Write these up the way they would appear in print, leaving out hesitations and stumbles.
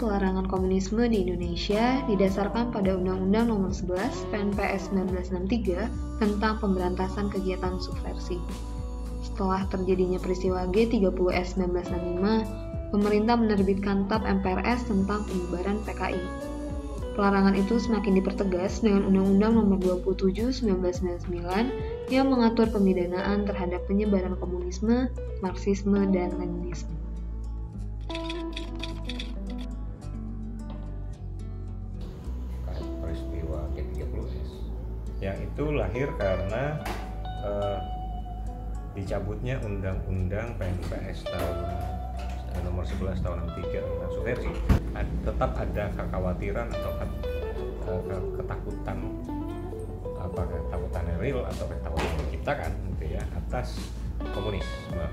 pelarangan komunisme di Indonesia didasarkan pada Undang-Undang Nomor 11 PNPS 1963 tentang pemberantasan kegiatan subversi. Setelah terjadinya peristiwa G30S 1965, pemerintah menerbitkan TAP MPRS tentang pembubaran PKI. Pelarangan itu semakin dipertegas dengan Undang-Undang Nomor 27 1999 yang mengatur pemidanaan terhadap penyebaran komunisme, Marxisme, dan Leninisme. Peristiwa G30S yang itu lahir karena dicabutnya Undang-Undang PNPS tahun nomor 11 tahun 63 tentang subversi. Tetap ada kekhawatiran atau ketakutan, ketakutan real atau ketakutan yang diciptakan gitu ya atas komunisme.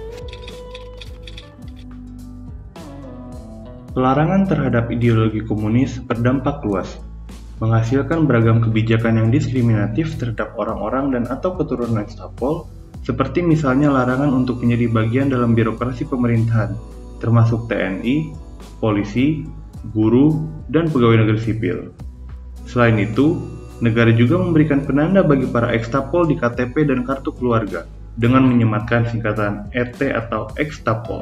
Pelarangan terhadap ideologi komunis berdampak luas, menghasilkan beragam kebijakan yang diskriminatif terhadap orang-orang dan atau keturunan ekstapol, seperti misalnya larangan untuk menjadi bagian dalam birokrasi pemerintahan, termasuk TNI, polisi, guru, dan pegawai negeri sipil. Selain itu, negara juga memberikan penanda bagi para ekstapol di KTP dan kartu keluarga, dengan menyematkan singkatan ET atau ekstapol.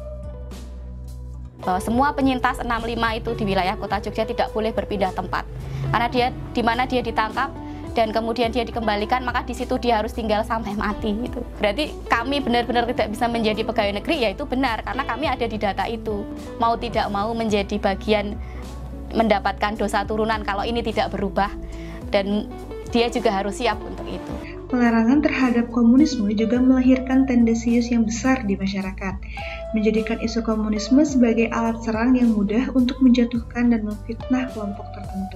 Semua penyintas 65 itu di wilayah kota Jogja tidak boleh berpindah tempat. Karena di mana dia ditangkap dan kemudian dia dikembalikan, maka di situ dia harus tinggal sampai mati gitu. Berarti kami benar-benar tidak bisa menjadi pegawai negeri, ya itu benar karena kami ada di data itu. Mau tidak mau menjadi bagian mendapatkan dosa turunan kalau ini tidak berubah, dan dia juga harus siap untuk itu. Pelarangan terhadap komunisme juga melahirkan tendensius yang besar di masyarakat, menjadikan isu komunisme sebagai alat serang yang mudah untuk menjatuhkan dan memfitnah kelompok tertentu.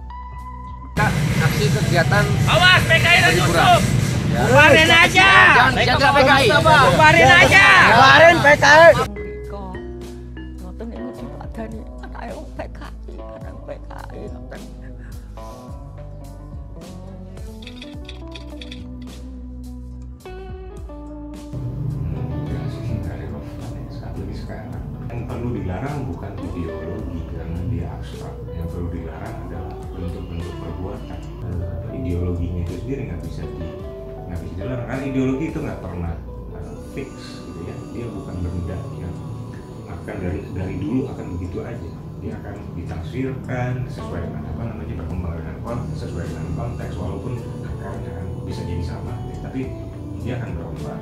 Aksi kegiatan awas PKI dan Yusuf, bubarin aja, jangan jaga PKI, bubarin aja, bubarin PKI. Ngoten niku dipadani anake PKI, anak PKI ngoten. Yang perlu dilarang bukan ideologi karena dia abstrak. Yang perlu dilarang adalah bentuk-bentuk perbuatan. Ideologinya itu sendiri nggak bisa dilarang karena ideologi itu nggak pernah fix gitu ya. Dia bukan benda yang akan dari dulu akan begitu aja. Dia akan ditafsirkan sesuai dengan perkembangan dengan konteks, sesuai dengan konteks, walaupun akarnya kan bisa jadi sama, tapi dia akan berubah.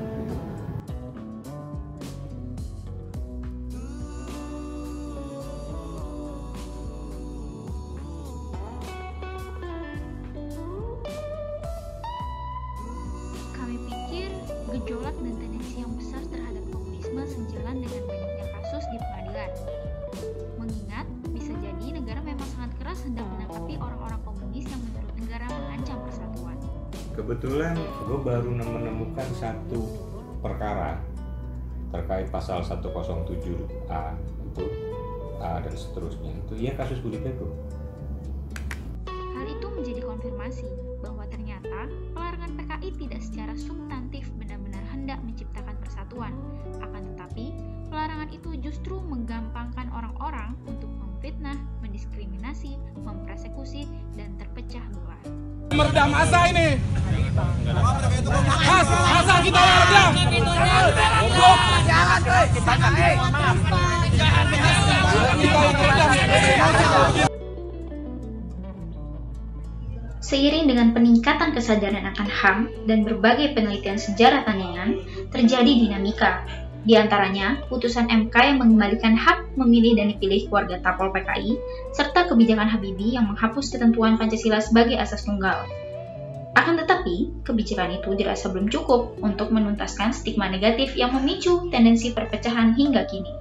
Kami pikir gejolak dan tendensi yang besar terhadap komunisme sejalan dengan banyaknya kasus di pengadilan. Mengingat bisa jadi negara memang sangat keras hendak menangkapi orang-orang komunis yang menurut negara mengancam persatuan. Kebetulan gue baru menemukan satu perkara terkait pasal 107A itu A dan seterusnya, itu ya kasus Budi Pego. Hal itu menjadi konfirmasi bahwa ternyata pelarangan PKI tidak secara substantif benar-benar hendak menciptakan persatuan. Akan tetapi, pelarangan itu justru menggampangkan orang-orang untuk memfitnah, mendiskriminasi, mempersekusi, dan terpecah belah. Meredam masa ini. Masa kita meredam. Seiring dengan peningkatan kesadaran akan HAM dan berbagai penelitian sejarah Taniangan, terjadi dinamika. Di antaranya, putusan MK yang mengembalikan hak memilih dan dipilih keluarga Tapol PKI, serta kebijakan Habibie yang menghapus ketentuan Pancasila sebagai asas tunggal. Akan tetapi, kebijakan itu dirasa belum cukup untuk menuntaskan stigma negatif yang memicu tendensi perpecahan hingga kini.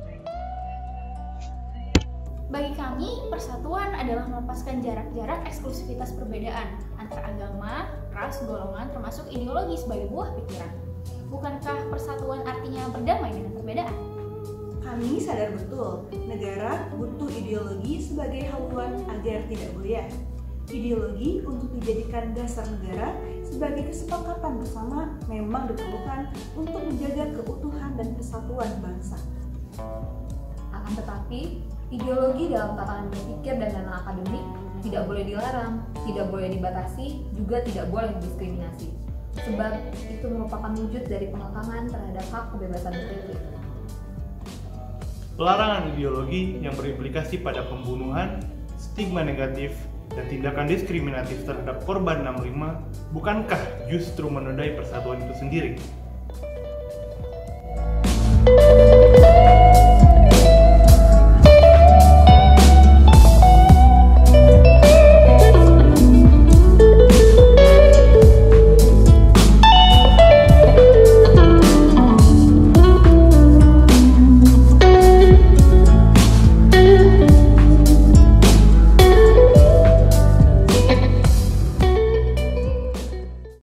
Bagi kami, persatuan adalah melepaskan jarak-jarak eksklusivitas perbedaan antara agama, ras, golongan, termasuk ideologi sebagai buah pikiran. Bukankah persatuan artinya berdamai dengan perbedaan? Kami sadar betul, negara butuh ideologi sebagai haluan agar tidak goyah. Ideologi untuk dijadikan dasar negara sebagai kesepakatan bersama memang diperlukan untuk menjaga keutuhan dan kesatuan bangsa. Akan tetapi, ideologi dalam tatanan berpikir dan dalam akademik tidak boleh dilarang, tidak boleh dibatasi, juga tidak boleh didiskriminasi. Sebab itu merupakan wujud dari pengekangan terhadap hak kebebasan berpikir. Pelarangan ideologi yang berimplikasi pada pembunuhan, stigma negatif, dan tindakan diskriminatif terhadap korban 65 bukankah justru menodai persatuan itu sendiri?